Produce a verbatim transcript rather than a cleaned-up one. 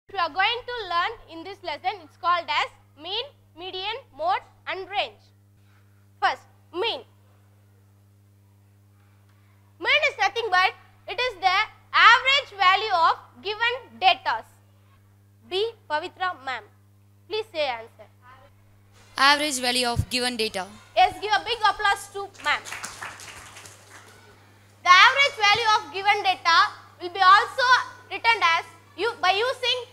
We are going to learn in this lesson, it's called as mean, median, mode and range. First, mean. Mean is nothing but it is the average value of given data. B. Pavitra ma'am. Please say answer. Average value of given data. Yes, give a big applause to ma'am. The average value of given data will be also written as you by using